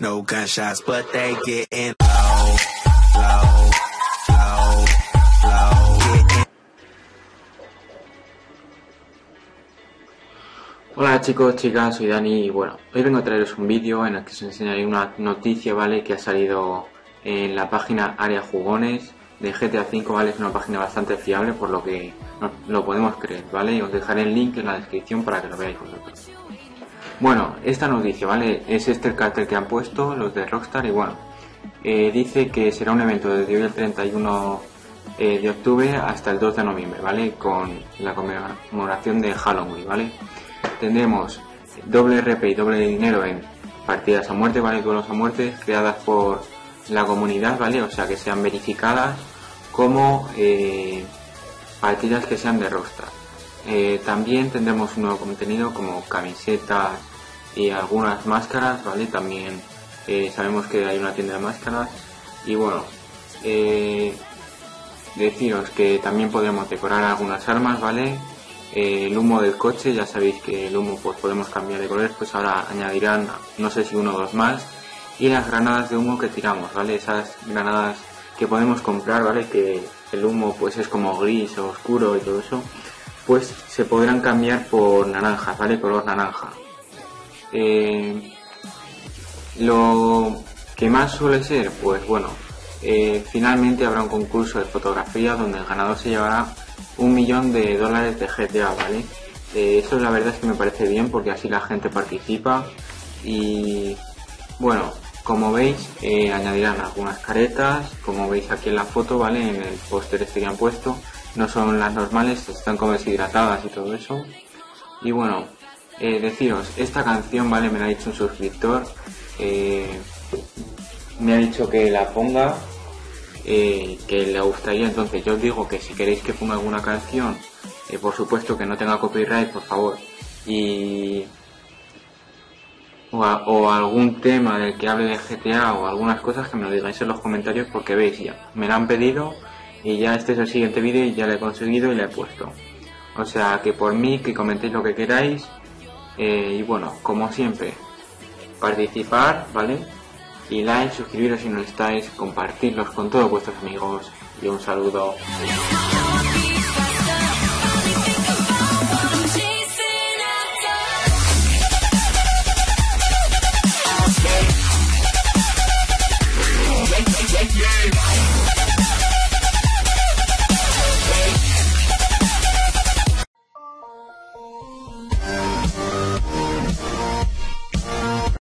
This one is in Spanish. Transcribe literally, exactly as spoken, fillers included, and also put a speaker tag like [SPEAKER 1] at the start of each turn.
[SPEAKER 1] no gunshots, but they getting low, low, low, low, getting.
[SPEAKER 2] Hola chicos, chicas, soy Dani y bueno, hoy vengo a traeros un vídeo en el que os enseñaré una noticia, ¿vale? Que ha salido en la página Área Jugones de G T A cinco, ¿vale? Es una página bastante fiable, por lo que no, lo podemos creer, ¿vale? Y os dejaré el link en la descripción para que lo veáis vosotros. Bueno, esta noticia, ¿vale? Es este el cartel que han puesto los de Rockstar y bueno, eh, dice que será un evento desde hoy el treinta y uno eh, de octubre hasta el dos de noviembre, ¿vale? Con la conmemoración de Halloween, ¿vale? Tendremos doble R P y doble dinero en partidas a muerte, ¿vale? Duelos a muerte creadas por la comunidad, ¿vale? O sea, que sean verificadas como eh, partidas que sean de Rockstar. Eh, también tendremos un nuevo contenido como camisetas y algunas máscaras, ¿vale? También eh, sabemos que hay una tienda de máscaras y bueno, eh, deciros que también podremos decorar algunas armas, ¿vale? Eh, el humo del coche, ya sabéis que el humo pues podemos cambiar de colores, pues ahora añadirán no sé si uno o dos más, y las granadas de humo que tiramos, ¿vale? Esas granadas que podemos comprar, ¿vale? Que el humo pues es como gris o oscuro y todo eso, pues se podrán cambiar por naranjas, ¿vale? Color naranja. Eh, lo que más suele ser, pues bueno, eh, finalmente habrá un concurso de fotografía donde el ganador se llevará un millón de dólares de G T A, ¿vale? Eh, eso la verdad es que me parece bien porque así la gente participa y bueno, como veis eh, añadirán algunas caretas, como veis aquí en la foto, ¿vale? En el póster este que han puesto, no son las normales, están como deshidratadas y todo eso. Y bueno, eh, deciros, esta canción, ¿vale? Me la ha dicho un suscriptor, eh, me ha dicho que la ponga, eh, que le gustaría, entonces yo os digo que si queréis que ponga alguna canción, eh, por supuesto que no tenga copyright, por favor, y o, a, o algún tema del que hable de G T A o algunas cosas, que me lo digáis en los comentarios, porque veis, ya me la han pedido y ya este es el siguiente vídeo y ya lo he conseguido y le he puesto. O sea que por mí que comentéis lo que queráis, eh, y bueno, como siempre, participar, ¿vale? Y like, suscribiros si no estáis, compartirlos con todos vuestros amigos y un saludo.